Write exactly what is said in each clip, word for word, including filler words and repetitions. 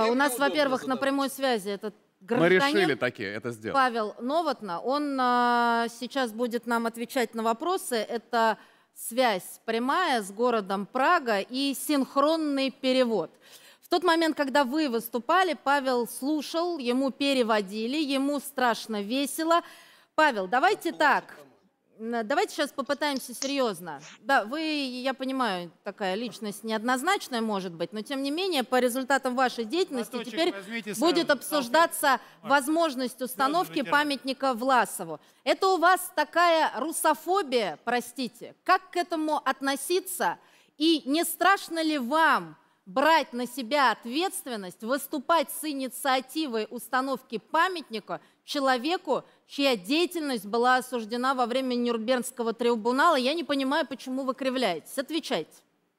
У нас, во-первых, на прямой связи этот гражданин. Мы решили таки это сделать. Павел Новотна. Он а, сейчас будет нам отвечать на вопросы. Это связь прямая с городом Прага и синхронный перевод. В тот момент, когда вы выступали, Павел слушал, ему переводили, ему страшно весело. Павел, давайте так. Давайте сейчас попытаемся серьезно. Да, вы, я понимаю, такая личность неоднозначная, может быть, но тем не менее, по результатам вашей деятельности Лоточек теперь будет обсуждаться возможность установки памятника Власову. Это у вас такая русофобия, простите. Как к этому относиться? И не страшно ли вам брать на себя ответственность, выступать с инициативой установки памятника человеку, чья деятельность была осуждена во время Нюрнбергского трибунала? Я не понимаю, почему вы кривляетесь. Отвечайте.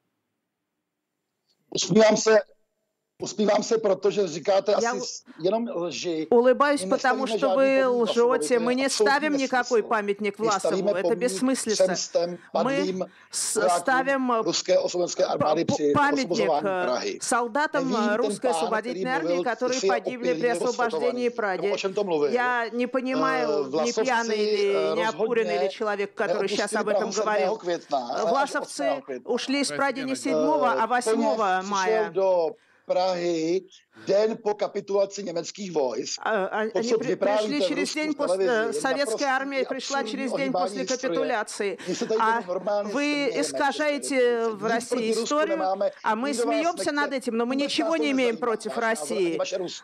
Успевам се, успевам се, protože říkáte asi jenom lži. Улыбаюсь, потому что вы лжете. Мы не ставим никакой памятник Власову. Это бессмыслица. Мы ставим памятник солдатам русской освободительной армии, которые погибли при освобождении Праги. Я не понимаю, не пьяный или не обкуренный или человек, который сейчас об этом говорил. Власовцы ушли из Праги не седьмого, а восьмого мая. Prahy den po kapitulaci německých vojsk. Они пришли через день после... Советская армия пришла через день после капитуляции. А вы искажаете в России историю, а мы смеемся над этим, но мы ничего не имеем против России.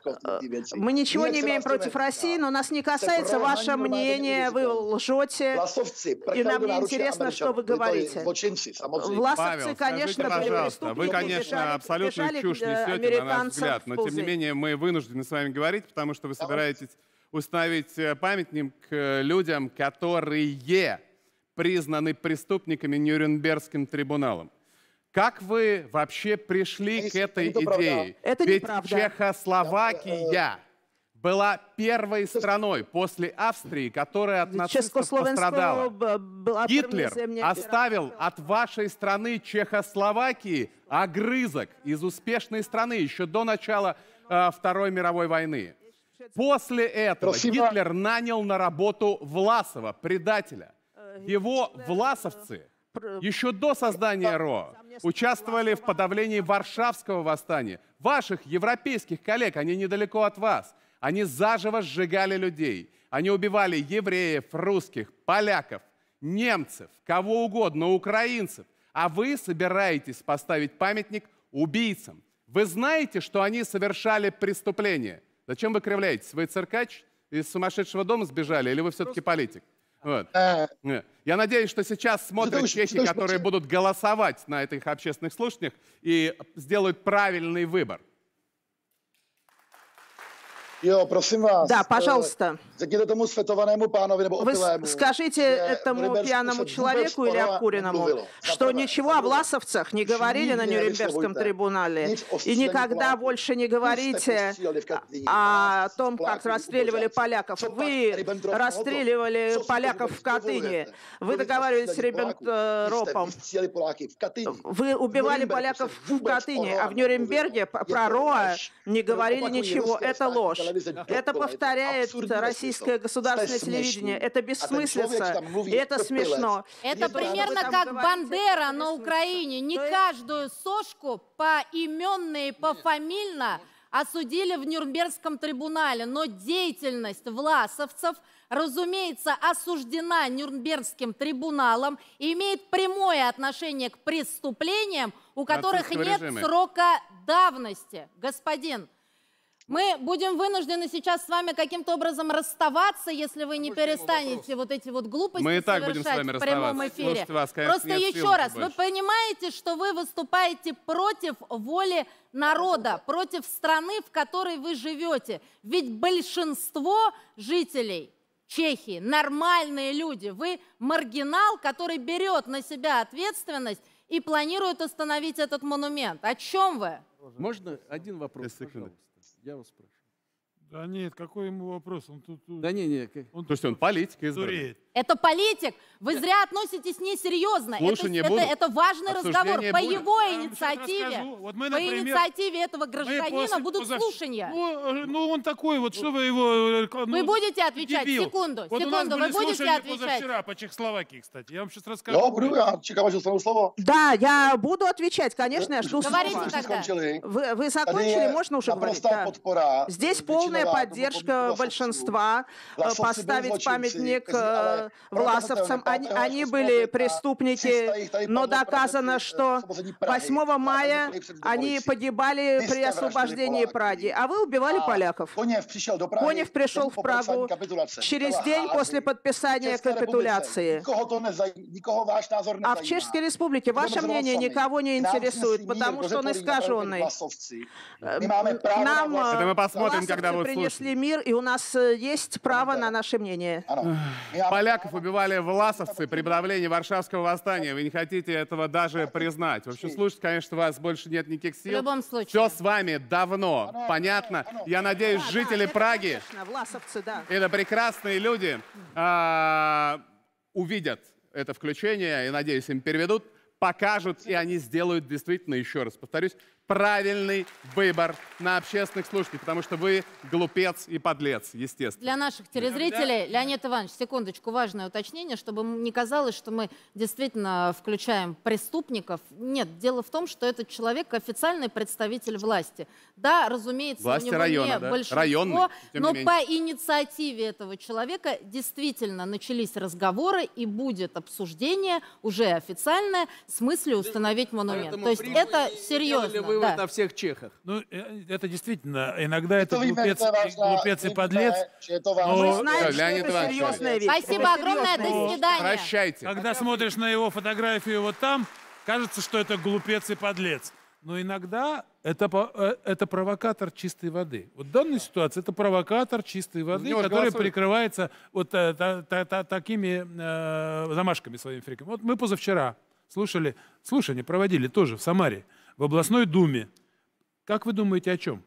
Мы ничего не имеем против России, но нас не касается ваше мнение, вы лжете, и нам не интересно, что вы говорите. Власовцы, конечно, пожалуйста, вы, конечно, абсолютно чушь несете, на наш взгляд, но тем не менее мы вынуждены с вами говорить, потому что вы собираетесь установить памятник людям, которые признаны преступниками Нюрнбергским трибуналом. Как вы вообще пришли к этой идее? Это Ведь неправда. Чехословакия была первой страной после Австрии, которая от нацистов пострадала. Гитлер оставил от вашей страны Чехословакии огрызок из успешной страны еще до начала э, Второй мировой войны. После этого Гитлер нанял на работу Власова, предателя. Его власовцы еще до создания РО участвовали в подавлении Варшавского восстания. Ваших европейских коллег, они недалеко от вас. Они заживо сжигали людей. Они убивали евреев, русских, поляков, немцев, кого угодно, украинцев. А вы собираетесь поставить памятник убийцам. Вы знаете, что они совершали преступления. Зачем вы кривляетесь? Вы циркач из сумасшедшего дома сбежали или вы все-таки политик? Вот. Я надеюсь, что сейчас смотрят чехи, которые будут голосовать на этих общественных слушаниях и сделают правильный выбор. Jo, prosím vás, да, пожалуйста. Řekněte tomu svetovanému pánovi nebo Вы скажите этому пьяному человеку или обкуренному, что ничего о власовцах не говорили на Нюрнбергском трибунале, и никогда больше не говорите о том, как расстреливали поляков. Вы расстреливали поляков в Катыни, вы договаривались с Риббентропом, вы убивали поляков в Катыни, а в Нюрнберге про Роа не говорили ничего. Это ложь. Это повторяет российское государственное телевидение. Это бессмыслица. И это смешно. Это примерно как Бандера на Украине. Не каждую сошку поименно и пофамильно осудили в Нюрнбергском трибунале, но деятельность власовцев, разумеется, осуждена Нюрнбергским трибуналом и имеет прямое отношение к преступлениям, у которых нет срока давности. Господин, мы будем вынуждены сейчас с вами каким-то образом расставаться, если вы не перестанете вот эти вот глупости мы и так совершать будем с вами в прямом эфире. Вас, конечно, Просто еще раз, вы понимаете, что вы выступаете против воли народа, против страны, в которой вы живете. Ведь большинство жителей Чехии нормальные люди. Вы маргинал, который берет на себя ответственность и планирует установить этот монумент. О чем вы? Можно один вопрос, пожалуйста? Я вас спрашиваю. Да нет, какой ему вопрос? Он тут... Да не, не. Он То есть он политик избранный. Это Это политик. Вы зря относитесь несерьезно. Это, это, это важный разговор. По будет. его инициативе, вот мы, например, по инициативе этого гражданина после, будут позав... слушания. Ну, ну, он такой вот, что вы его... Ну, вы будете отвечать? Дебил. Секунду, вот секунду, вы будете отвечать? Позавчера по Чехословакии, кстати. Я вам сейчас расскажу. Я буду, я чекаю слово. Да, я буду отвечать, конечно, я жду Говорите слова. тогда. Вы, вы закончили, можно уже говорить? Да. Здесь полная поддержка большинства. Поставить памятник власовцам. Они, они были преступники, но доказано, что восьмого мая они погибали при освобождении Праги, а вы убивали поляков. Конев пришел в Прагу через день после подписания капитуляции. А в Чешской Республике ваше мнение никого не интересует, потому что он искаженный. Нам власовцы принесли мир, и у нас есть право на наше мнение. Поляков убивали власовцы при подавлении Варшавского восстания. Вы не хотите этого даже признать. В общем, слушать, конечно, у вас больше нет никаких сил. В любом случае. Все с вами давно понятно. Я надеюсь, жители Праги, это прекрасные люди, увидят это включение, и, надеюсь, им переведут, покажут, и они сделают действительно, еще раз повторюсь, правильный выбор на общественных слушаниях, потому что вы глупец и подлец, естественно. Для наших телезрителей, Леонид Иванович, секундочку, важное уточнение, чтобы не казалось, что мы действительно включаем преступников. Нет, дело в том, что этот человек официальный представитель власти. Да, разумеется, власти у него района, не да? большинство, Районный, но по инициативе этого человека действительно начались разговоры и будет обсуждение уже официальное с мыслью установить монумент. Поэтому То есть это серьезно. Да. На всех чехах. Ну, это действительно, иногда это глупец, глупец и подлец. Но... Мы знаем, что это серьезная вещь. Спасибо огромное, до свидания. Прощайте. Когда смотришь на его фотографию вот там, кажется, что это глупец и подлец. Но иногда это, это провокатор чистой воды. Вот в данной ситуации это провокатор чистой воды, который прикрывается вот та, та, та, та, такими э, замашками своими фриками. Вот мы позавчера слушали, слушание проводили тоже в Самаре, в областной думе. Как вы думаете, о чем?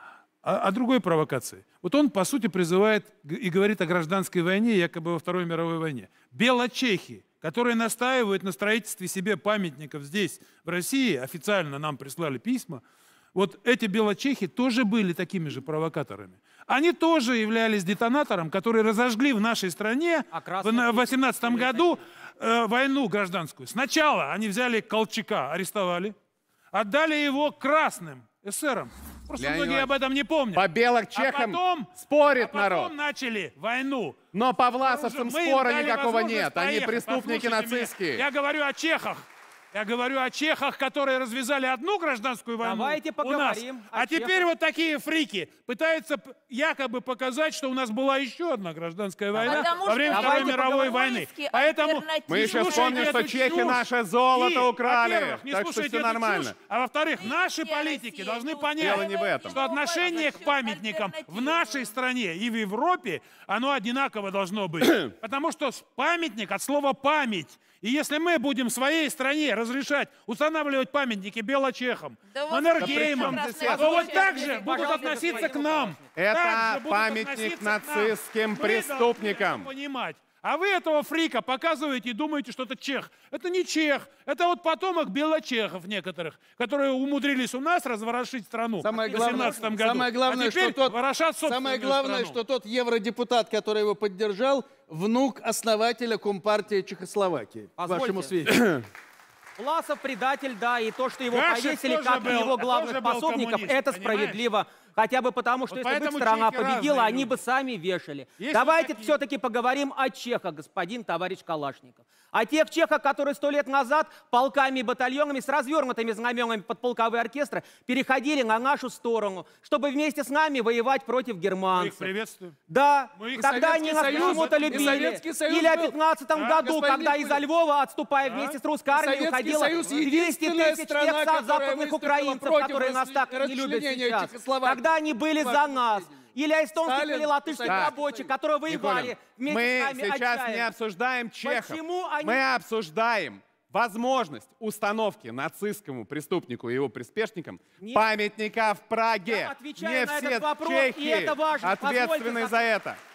О, о другой провокации. Вот он, по сути, призывает и говорит о гражданской войне, якобы во Второй мировой войне. Белочехи, которые настаивают на строительстве себе памятников здесь, в России, официально нам прислали письма, вот эти белочехи тоже были такими же провокаторами. Они тоже являлись детонатором, которые разожгли в нашей стране а в восемнадцатом году э, войну гражданскую. Сначала они взяли Колчака, арестовали, отдали его красным эсерам. Просто Леонид многие об этом не помнят. По белым чехам а потом, спорит а народ. потом начали войну. Но по власовцам спора никакого нет. Поехать. Они преступники нацистские. Меня. Я говорю о чехах. Я говорю о чехах, которые развязали одну гражданскую войну. Давайте поговорим у нас. А чехах. Теперь вот такие фрики пытаются якобы показать, что у нас была еще одна гражданская война Потому во время Второй мировой войны. Поэтому мы еще вспомним, что чехи наше золото и, украли. Не так что все нормально. Чушь, а во-вторых, наши политики должны понять, не в этом. что отношение к памятникам в нашей стране и в Европе, оно одинаково должно быть. Потому что памятник от слова «память». И если мы будем в своей стране разрешать устанавливать памятники белочехам, да Маннергеймам, то вот так же будут относиться к нам. Это памятник нацистским преступникам. Понимать. А вы этого фрика показываете и думаете, что это чех. Это не чех. Это вот потомок белочехов некоторых, которые умудрились у нас разворошить страну самое в восемнадцатом году. Самое главное, а теперь что тот, ворошат самое главное, страну. что тот евродепутат, который его поддержал, внук основателя Компартии Чехословакии. Позвольте. Вашему сведению. Власов предатель, да, и то, что его Гашев повесили как был, его главных пособников, это понимаешь? справедливо. Хотя бы потому, что вот если бы их страна победила, они люди. бы сами вешали. Есть Давайте такие... все-таки поговорим о чехах, господин товарищ Калашников. О тех чехах, которые сто лет назад полками и батальонами с развернутыми знаменами под полковые оркестры переходили на нашу сторону, чтобы вместе с нами воевать против германцев. Мы их приветствуем. Да, Мы их тогда они нас почему-то любили. Или о пятнадцатом а, году, когда Липулин. Из Львова, отступая а? вместе с русской армией, уходило двести тысяч страна, тех западных украинцев, которые нас так не любят сейчас. Тогда они были за нас. Или эстонских Сталин, или латышских да. рабочих, которые воевали вместе мы с нами сейчас отчаянно. Не обсуждаем чехов. Они... Мы обсуждаем возможность установки нацистскому преступнику и его приспешникам Нет. памятника в Праге. Не все вопрос, чехи это важно. ответственны Позвольте, за это.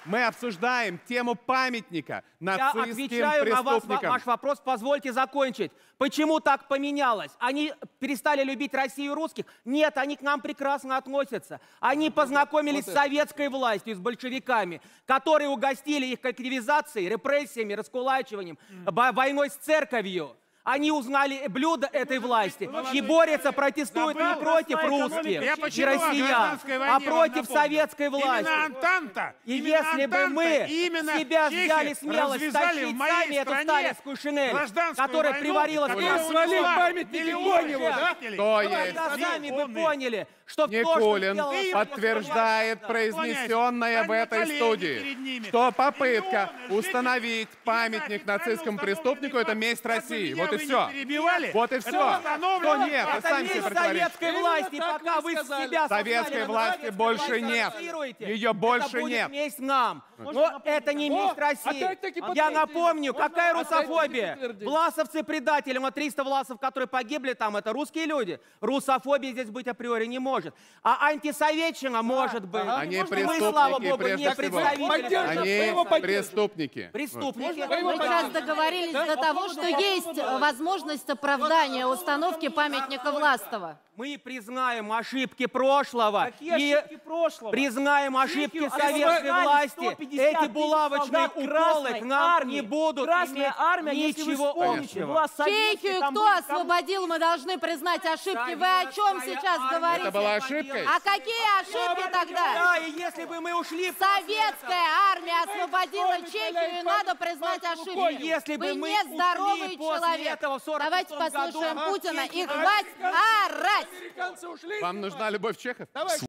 Мы обсуждаем тему памятника нацистским преступникам. Я отвечаю на вас, ваш вопрос, позвольте закончить. Почему так поменялось? Они перестали любить Россию и русских? Нет, они к нам прекрасно относятся. Они познакомились с советской властью, с большевиками, которые угостили их коллективизацией, репрессиями, раскулачиванием, войной с церковью. Они узнали блюдо этой власти и борются, протестуют не против русских и россиян, а против советской власти. И если бы мы себя взяли смелость тащить сами эту сталинскую шинель, которая приварилась к нам, сами бы поняли, что Никулин подтверждает произнесенное в этой студии, что попытка установить памятник нацистскому преступнику — это месть России. Вот и все. Вот и все. Что нет, вы сами себе противоречите. Советской власти, пока вы себя Советской власти больше нет. Ее больше нет. Это будет месть нам. Но это не месть России. Я напомню, какая русофобия. Власовцы предатели, вот триста власов, которые погибли там, это русские люди. Русофобии здесь быть априори не может. А антисоветчина может быть. Они мы, преступники, слава богу, прежде не всего. представители. Они преступники. Преступники. Мы сейчас договорились до того, что есть возможность оправдания установки памятника Власова. Мы признаем ошибки прошлого. Какие и ошибки прошлого? Признаем ошибки советской власти. Эти булавочные уколы к нам армии, не будут Красная армия, ничего общего. Чехию кто освободил, мы должны признать ошибки. Вы о чем сейчас говорите? Это была ошибкой? А какие ошибки тогда? Да, и если бы мы ушли... Советская армия освободила Чехию, и надо признать ошибки. Если бы Вы мы нездоровый ушли после человек. этого в сорок Давайте шестом году, послушаем ага, Путина Чехия- и хватит орать. Вам нужна любовь чехов?